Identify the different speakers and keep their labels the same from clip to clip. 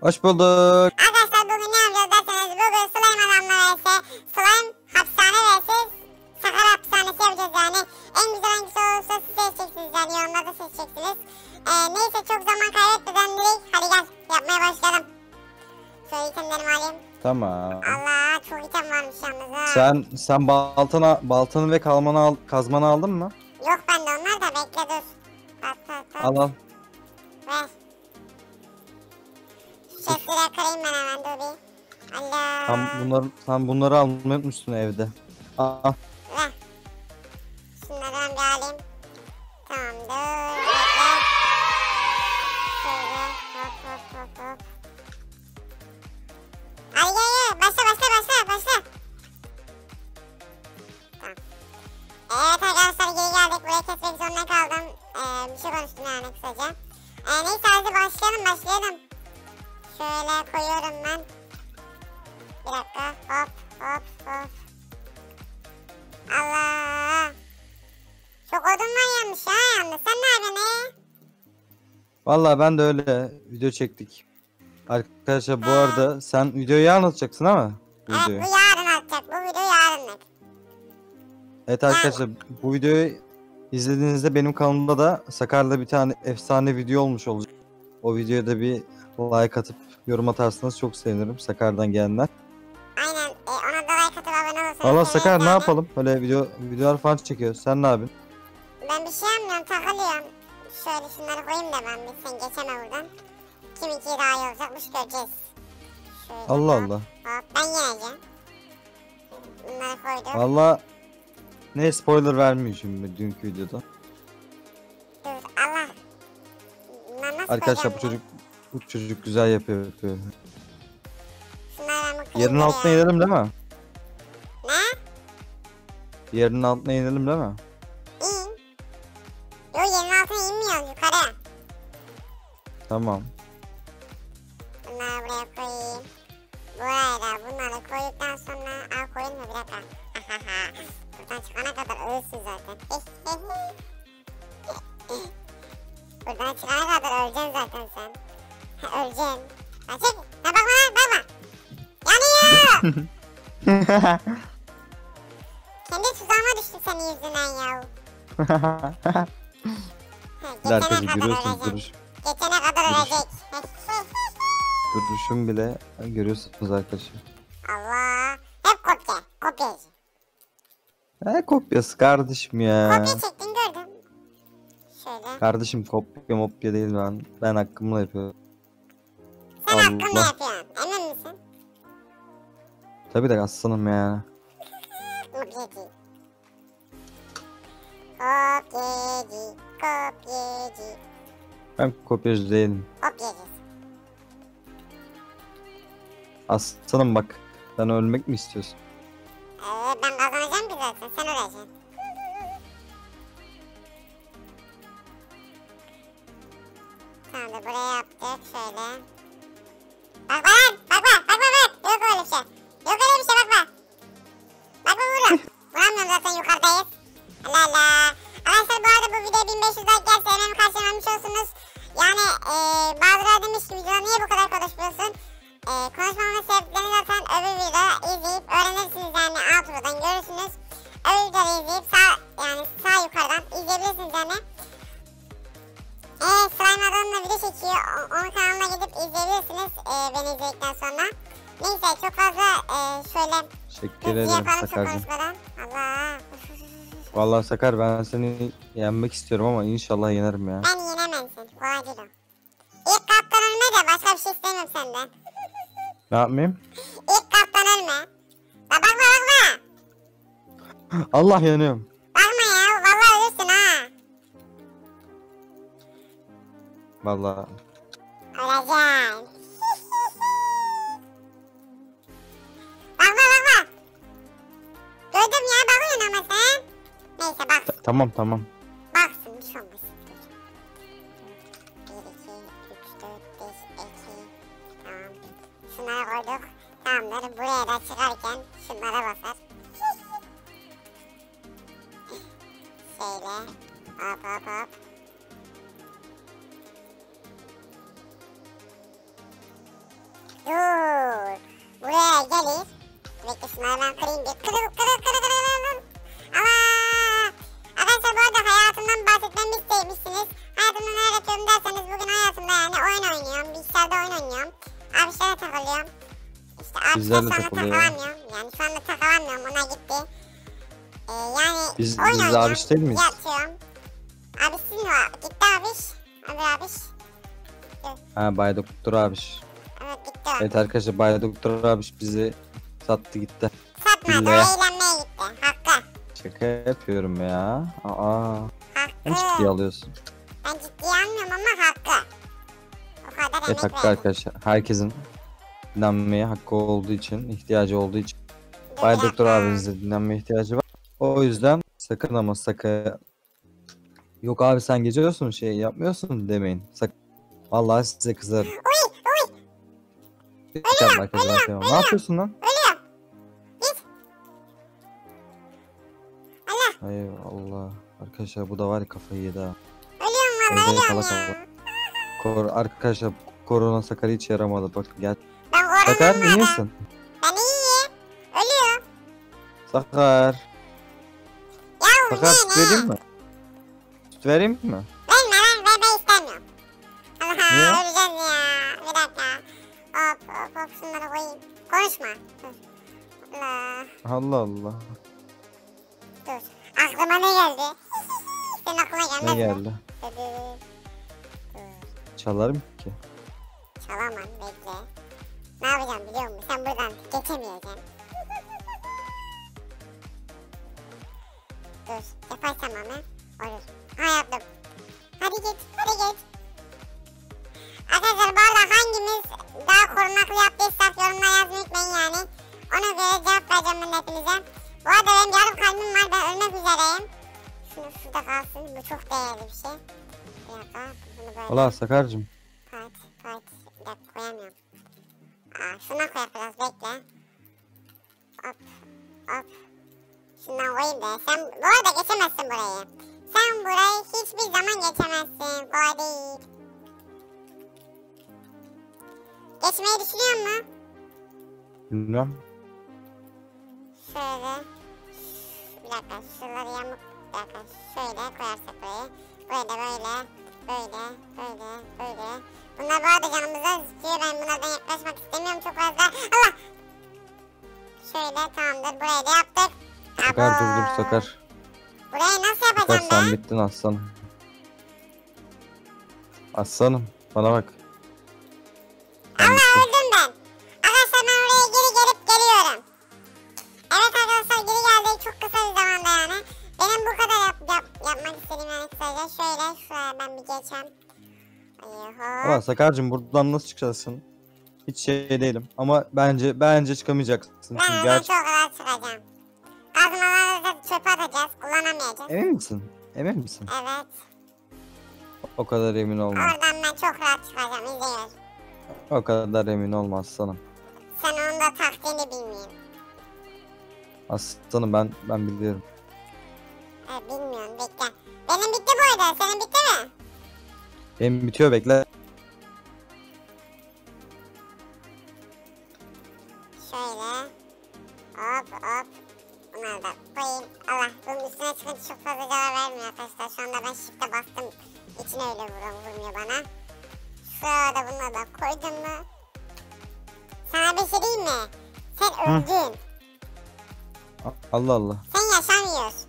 Speaker 1: Hoş bulduk.
Speaker 2: Arkadaşlar bugün ne yapacağız derseniz bugün slime adamla vs slime hapishane vs sakar hapishanesi yapacağız yani. En güzel hangisi olursa siz seçeceksiniz yani yorumlarda seçeceksiniz. Neyse çok zaman kaybetmeden direkt hadi gel yapmaya başlayalım. Şöyle itemlerimi alayım.
Speaker 1: Tamam.
Speaker 2: Allah çok item varmış yalnız ha.
Speaker 1: Sen baltanı ve kazmanı aldın mı?
Speaker 2: Yok bende onlar da bekle dur. At.
Speaker 1: Al.
Speaker 2: Ver. Chestleri kırayım ben hemen dur bir. Allah.
Speaker 1: Sen bunları almayı unutmuşsun evde. Al.
Speaker 2: Ver. Şunları ben bir alayım. Tamamdır. Bekle. Şöyle hop. Hadi gel. Başla. Tamam. Evet arkadaşlar geri geldik. Buraya kesmek zorunda kaldım. Bir şey konuştum yani kısaca. Neyse hadi başlayalım. Şöyle koyuyorum ben. Bir dakika. Hop. Allah. Çok odun var yanlış ha yalnız. Sen ne yapıyorsun?
Speaker 1: Vallahi ben de öyle video çektik. Arkadaşlar bu arada sen videoyu anlatacaksın ama.
Speaker 2: Evet bu yarın atacak. Bu video yarınlık.
Speaker 1: Evet arkadaşlar bu videoyu izlediğinizde benim kanalımda da Sakar'da bir tane efsane video olmuş olacak. O videoya da bir like atıp yorum atarsanız çok sevinirim Sakar'dan gelenler.
Speaker 2: Aynen ona da like atıp abone olursanız.
Speaker 1: Valla Sakar ne yapalım? Böyle videolar falan çekiyoruz. Sen ne yapıyorsun?
Speaker 2: Ben bir şey yapmıyorum takılıyorum. Şöyle şunları koyayım da ben bir sen geçeme buradan. Kiminki daha iyi olacakmış göreceğiz. Şöyle
Speaker 1: Allah
Speaker 2: hop,
Speaker 1: Allah.
Speaker 2: Hop ben yeneceğim. Bunları koydum.
Speaker 1: Valla ne spoiler vermiyor şimdi dünkü videoda.
Speaker 2: Dur Allah. Bunları nasıl
Speaker 1: Arkadaşlar
Speaker 2: koyacağım
Speaker 1: bu çocuk güzel yapıyor.
Speaker 2: Şunları ben bu
Speaker 1: Yerin altına inelim değil mi?
Speaker 2: Ne?
Speaker 1: Yerin altına inelim değil mi?
Speaker 2: İn. Yo yerin altına inmiyoruz yukarı.
Speaker 1: Tamam.
Speaker 2: Bunları buraya koyayım. Buraya da bunları koyduktan sonra koyayım mı bir dakika. Buradan çıkana kadar ölürsün zaten. Buradan çıkana kadar öleceksin zaten sen. Öleceksin. Çık. Bakma. Yanıyor. Kendi tuzağıma düştüm senin yüzünden ya.
Speaker 1: Arkadaşlar görüyorsunuz
Speaker 2: Geçene kadar ölecek.
Speaker 1: duruşum bile görüyorsunuz arkadaşlar.
Speaker 2: Allah. Hep kopyacı.
Speaker 1: Kopyası kardeşim ya.
Speaker 2: Kopya çektin gördüm. Şöyle.
Speaker 1: Kardeşim kopya değil ben hakkımla yapıyorum.
Speaker 2: Sen
Speaker 1: Allah.
Speaker 2: hakkında yapıyorsun. Emin misin?
Speaker 1: Tabii de aslanım ya.
Speaker 2: Kopyacı.
Speaker 1: Ben kopyacı değilim.
Speaker 2: Kopyacısın.
Speaker 1: Aslanım bak. Sen ölmek mi istiyorsun?
Speaker 2: Ben kazanacağım ki zaten. Sen öleceksin. Tamam da buraya yaptık şöyle. Bak. Yok öyle bir şey. Bak. Bakma burada. Vuramıyorum zaten yukarıdayız. Allah. Arkadaşlar bu arada bu videoya 1500 like gelse hemen karşılamış olsunuz. Yani bazıları demiş ki videoda niye bu kadar konuşmuyorsun? Konuşmamın sebeplerini zaten öbür videoda izleyip öğrenirsiniz yani alt buradan görürsünüz. Öbür videoda izleyip sağ yukarıdan izleyebilirsiniz yani. Slime adamla video çekiyor. Onun kanalına gidip izleyebilirsiniz beni izledikten sonra. Neyse çok fazla şöyle
Speaker 1: Teşekkür
Speaker 2: hızlı
Speaker 1: ederim
Speaker 2: yapalım çok
Speaker 1: Sakar'cığım.
Speaker 2: konuşmadan. Allah.
Speaker 1: Vallahi Sakar ben seni yenmek istiyorum ama inşallah yenerim ya.
Speaker 2: Ben yenemezsin. Kolay değil o. İlk kaptan ölme de başka bir şey istemiyorum senden.
Speaker 1: Ne yapmayayım?
Speaker 2: İlk kaptan ölme. Bakma.
Speaker 1: Allah yanıyorum.
Speaker 2: Bakma ya. Vallahi ölürsün ha.
Speaker 1: Vallahi.
Speaker 2: Öleceksin. Bakma. Duydum ya bakıyorsun ama sen. Neyse bak.
Speaker 1: Tamam.
Speaker 2: Baksın bir şey olmaz. 1, 2, 3, 4, 5, 2. Tamam. Şunları koyduk. Tamamdır. Buraya da çıkarken şunlara basar. Şöyle. Hop. Dur. Buraya gelir. Bekle şunları ben kırayım bir. Kırıl. Ama. Arkadaşlar bu arada hayatımdan bahsetmemi istemişsiniz. Hayatımda ne öğretiyorum derseniz bugün hayatımda yani oyun oynuyorum. Bilgisayarda oyun oynuyorum. Abişlere takılıyorum. İşte abişler şu anda takılamıyorum. Yani şu anda takılamıyorum. Ona gitti. Yani
Speaker 1: Biz
Speaker 2: oyun
Speaker 1: de
Speaker 2: oynuyorum.
Speaker 1: abiş değil miyiz?
Speaker 2: Yatıyorum. Abisin var. Gitti abiş. Öbür abiş.
Speaker 1: Ha, Bay Doktor abiş.
Speaker 2: Evet gitti o.
Speaker 1: Evet arkadaşlar, Bay Doktor abiş bizi sattı gitti.
Speaker 2: Satmadı.
Speaker 1: Villaya.
Speaker 2: Eğlenmeye gitti. Hakkı.
Speaker 1: Şaka yapıyorum ya. Aa. Sen ciddiye
Speaker 2: Hakkı.
Speaker 1: alıyorsun.
Speaker 2: Ben ciddiye almıyorum ama hakkı. O kadar
Speaker 1: Evet
Speaker 2: emek
Speaker 1: hakkı
Speaker 2: verdim.
Speaker 1: arkadaşlar. Herkesin dinlenmeye hakkı olduğu için, ihtiyacı olduğu için.
Speaker 2: Dur
Speaker 1: Bay
Speaker 2: bir
Speaker 1: Doktor
Speaker 2: dakika.
Speaker 1: abinizde dinlenmeye ihtiyacı var. O yüzden sakın ama sakın. Yok abi sen geziyorsun şey yapmıyorsun demeyin. Sakın. Vallahi size kızarım. Ölüyorum arkadaşlar. Ne yapıyorsun lan?
Speaker 2: Ölüyorum. Git. Allah.
Speaker 1: Ay Allah. Arkadaşlar bu da var ya, kafayı yedi ha.
Speaker 2: Ölüyorum valla
Speaker 1: Evde
Speaker 2: ölüyorum
Speaker 1: kala
Speaker 2: ya.
Speaker 1: kala. Arkadaşlar korona Sakar hiç yaramadı. Bak gel.
Speaker 2: Ben
Speaker 1: Sakar
Speaker 2: koronam
Speaker 1: iyi
Speaker 2: var.
Speaker 1: misin?
Speaker 2: Ben iyiyim. Ölüyorum.
Speaker 1: Sakar.
Speaker 2: Yahu
Speaker 1: Sakar
Speaker 2: ne
Speaker 1: süt
Speaker 2: ne?
Speaker 1: vereyim mi? Süt vereyim mi?
Speaker 2: Verme lan ben istemiyorum. Allah
Speaker 1: Niye?
Speaker 2: öleceğiz ya. Bir dakika. Hop şunları koyayım. Konuşma. Dur. Allah.
Speaker 1: Allah Allah.
Speaker 2: Dur. Aklıma ne geldi? Senin aklına gelmez
Speaker 1: Ne
Speaker 2: mi?
Speaker 1: geldi?
Speaker 2: Dur.
Speaker 1: Çalarım ki.
Speaker 2: Çalamam bekle. Ne yapacağım biliyor musun? Sen buradan geçemeyeceksin. Dur. Yaparsam ama olur. Ha yaptım. Hadi geç. Hadi geç. Arkadaşlar bu arada hangimiz daha korunaklı yaptıysak yorumlara yazmayı unutmayın yani. Ona göre cevap vereceğim ben hepinize. Bu arada benim yarım kalbim var. Ben ölmek üzereyim. Şunu şurada kalsın. Bu çok değerli bir şey. Bir dakika. Bunu böyle.
Speaker 1: Allah Sakar'cığım.
Speaker 2: Part. Bir dakika koyamıyorum. Şuna koy biraz bekle. Hop. Şundan koyayım da. Sen bu arada geçemezsin burayı. Sen burayı hiçbir zaman geçemezsin. Kolay değil. Geçmeyi düşünüyor musun?
Speaker 1: Bilmem.
Speaker 2: Şöyle. Bir dakika şuraları yamuk. Bir dakika şöyle koyarsak burayı. Burayı da böyle. Bunlar bu arada canımıza sıkıyor. Ben bunlardan yaklaşmak istemiyorum çok fazla. Allah! Şöyle tamamdır. Burayı da yaptık.
Speaker 1: Sakar
Speaker 2: Abo.
Speaker 1: dur Sakar.
Speaker 2: Burayı nasıl
Speaker 1: Sakar
Speaker 2: yapacağım
Speaker 1: sen
Speaker 2: ben?
Speaker 1: bittin aslanım. Aslanım bana bak. Sen
Speaker 2: Allah
Speaker 1: bittin.
Speaker 2: öldüm ben. Arkadaşlar ben oraya geri gelip geliyorum. Evet arkadaşlar geri geldik. Çok kısa bir zamanda yani. Benim bu kadar yapmak istediğim yani kısaca. Şuraya ben bir geçeyim.
Speaker 1: Allah Sakar'cığım buradan nasıl çıkacaksın? Hiç şey değilim ama bence çıkamayacaksın. Çünkü
Speaker 2: Ben çok rahat çıkacağım. Kazmaları da çöpe atacağız. Kullanamayacağız.
Speaker 1: Emin misin? Emin misin?
Speaker 2: Evet.
Speaker 1: O kadar emin olma.
Speaker 2: Oradan ben çok rahat çıkacağım. İzliyoruz.
Speaker 1: O kadar emin olma aslanım.
Speaker 2: Sen onun da taktiğini bilmiyorsun.
Speaker 1: Aslanım ben biliyorum.
Speaker 2: Bilmiyorum bekle. Benim bitti bu arada. Senin bitti mi?
Speaker 1: Benim bitiyor bekle.
Speaker 2: Şöyle. Hop. Bunları da koyayım. Allah bunun üstüne çıkınca çok fazla zarar vermiyor arkadaşlar. Şu anda ben shift'e bastım. İçine öyle vurmuyor bana. Şurada bunları da koydum mu? Sana bir şey diyeyim mi? Sen öldün.
Speaker 1: Allah Allah.
Speaker 2: Sen yaşamıyorsun.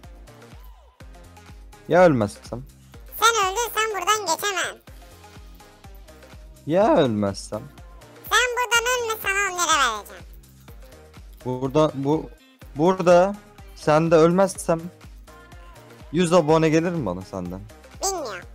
Speaker 1: Ya ölmezsem?
Speaker 2: Sen öldürsen buradan geçemem.
Speaker 1: Ya ölmezsem?
Speaker 2: Sen buradan ölme sana 10 lira vereceğim.
Speaker 1: Burada sen de ölmezsem 100 abone gelir mi bana senden?
Speaker 2: Bilmiyorum.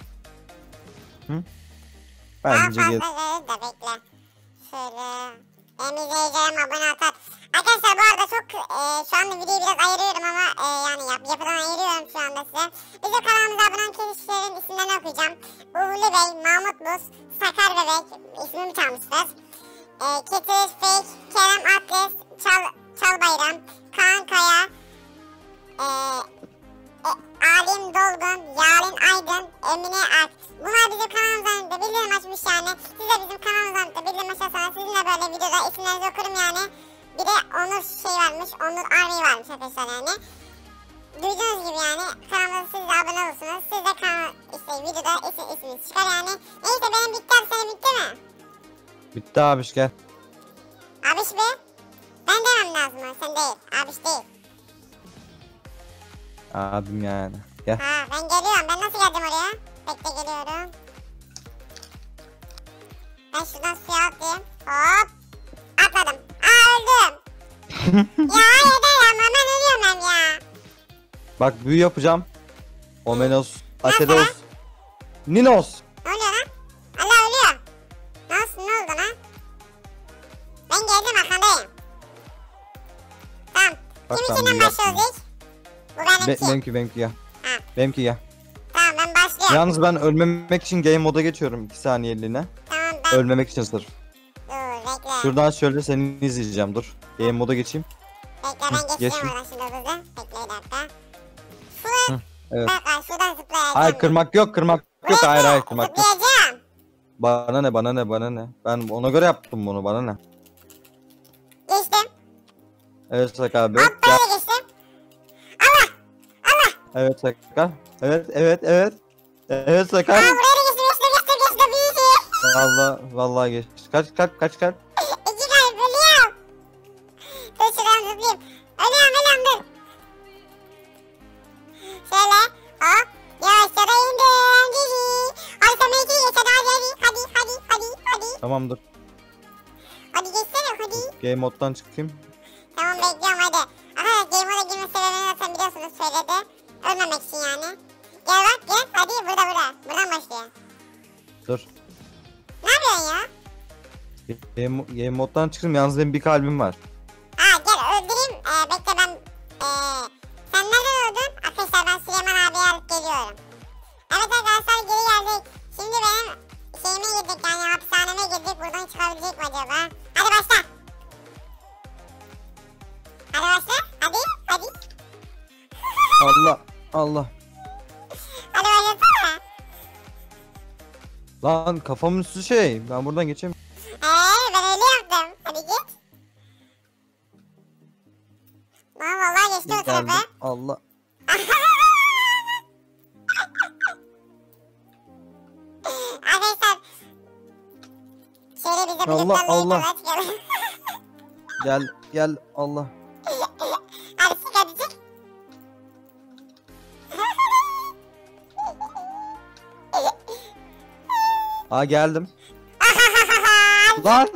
Speaker 1: Bence
Speaker 2: Daha
Speaker 1: gelir.
Speaker 2: fazla verir de bekle. Şöyle. Benim izleyicilerim abone atar. Arkadaşlar bu arada çok şu anda videoyu biraz ayırıyorum ama yani yapıdan ayırıyorum şu anda size. Bizim kanalımıza abone olan kişilerin isimlerini okuyacağım. Uğurlu Bey, Mahmut Buz, Sakar Bebek ismimi çalmışlar. Ketir, Fake, Kerem Atlas, Çal Bayram, Kaan Kaya, Alim Dolgun, Yalin Aydın, Emine Ak. Bunlar bizim kanalımızdan da bildirim açmış yani. Siz de bizim kanalımızdan da bildirim açarsanız sizinle böyle videoda isimlerinizi okurum yani. Bir de Onur şey varmış, Onur Army varmış arkadaşlar yani. Duyduğunuz gibi yani kanalımıza siz de abone olursunuz. Siz de kanal işte videoda isminiz çıkar yani. Neyse benim bitti abi, senin bitti mi?
Speaker 1: Bitti abiş gel.
Speaker 2: Abiş be. Ben demem lazım ama sen değil. Abiş değil.
Speaker 1: Abim yani. Gel.
Speaker 2: Ha ben geliyorum. Ben nasıl geldim oraya? Bekle geliyorum. Ben şuradan suya atlayayım. Hop. Atladım. Aa öldüm. Ya yeter ya. Hemen ölüyorum ben ya.
Speaker 1: Bak büyü yapacağım. Omenos, Ateros, Ninos.
Speaker 2: Ne oluyor lan? Allah ölüyor. Nasıl ne oldu lan? Ben geldim arkandayım. Tamam.
Speaker 1: Bak,
Speaker 2: Kim
Speaker 1: ben
Speaker 2: içinden
Speaker 1: büyü
Speaker 2: başlıyoruz
Speaker 1: yaptım.
Speaker 2: ilk? Bu benimki.
Speaker 1: Benimki gel.
Speaker 2: Ha.
Speaker 1: Benimki gel.
Speaker 2: Tamam ben başlıyorum.
Speaker 1: Yalnız ben ölmemek için game moda geçiyorum 2 saniyeliğine.
Speaker 2: Tamam ben.
Speaker 1: Ölmemek için sırf.
Speaker 2: Dur bekle.
Speaker 1: Şuradan şöyle seni izleyeceğim dur. Game moda geçeyim.
Speaker 2: Bekle ben geçeceğim
Speaker 1: geçtim.
Speaker 2: oradan şimdi hızlı. Bekle bir dakika. Şuradan.
Speaker 1: Evet.
Speaker 2: Bak şuradan zıplayacağım.
Speaker 1: Hayır kırmak yok kırmak yok hayır kırmak yok.
Speaker 2: Zıplayacağım.
Speaker 1: Bana ne. Ben ona göre yaptım bunu bana ne.
Speaker 2: Geçtim.
Speaker 1: Evet Sakar abi.
Speaker 2: Hop
Speaker 1: Gel.
Speaker 2: böyle geçtim. Allah. Allah.
Speaker 1: Evet Sakar. Evet. Evet Sakar.
Speaker 2: Aa buraya da geçtim. Bir.
Speaker 1: Vallahi geç. Kaç kalp.
Speaker 2: 2 kalp ölüyorum. Dur şuradan zıplayayım. Ölüyorum dur. Şöyle hop. Yavaşça da indim. Gidi. Hadi sen belki geç hadi.
Speaker 1: Tamamdır.
Speaker 2: Hadi geçsene hadi.
Speaker 1: Game moddan çıkayım.
Speaker 2: Tamam bekliyorum hadi. Aha game moda girme sebebini zaten biliyorsunuz söyledi. Ölmemek için yani. Gel bak gel hadi burada. Buradan başlıyor.
Speaker 1: Dur.
Speaker 2: Ne yapıyorsun ya?
Speaker 1: Game moddan çıktım yalnız benim bir kalbim var.
Speaker 2: Ha gel öldüreyim. Bekle ben. Sen nereden öldün? Arkadaşlar ben Süleyman abiye alıp geliyorum. Evet arkadaşlar geri geldik. Şimdi benim şeyime girdik yani hapishaneme girdik. Buradan çıkabilecek mi acaba? Hadi başla. Hadi.
Speaker 1: Allah.
Speaker 2: Hadi başlasana.
Speaker 1: Lan kafamın üstü şey. Ben buradan geçeyim.
Speaker 2: Ben öyle yaptım. Hadi git. Lan vallahi geçti o
Speaker 1: Geldim.
Speaker 2: tarafı.
Speaker 1: Allah.
Speaker 2: Arkadaşlar. Şöyle bize
Speaker 1: Allah, Allah.
Speaker 2: çıkalım.
Speaker 1: Gel Allah.
Speaker 2: Hadi çık.
Speaker 1: Aa geldim. Lan.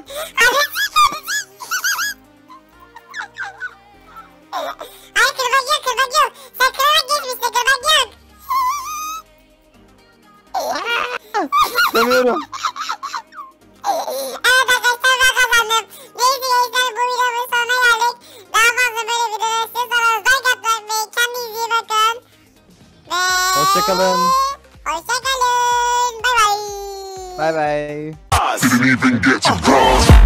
Speaker 2: Hayır kırmak yok. Sen kırmak geçmişsin kırmak yok.
Speaker 1: Demiyorum.
Speaker 2: Evet arkadaşlar ben kazandım. Neyse gençler bu videonun sonuna geldik. Daha fazla böyle videolar istiyorsanız like atmayı ve kendinize iyi bakın. Ve...
Speaker 1: Hoşçakalın.
Speaker 2: Hoşçakalın. Bay bay.
Speaker 1: Bay bay.
Speaker 3: Didn't even get to cross.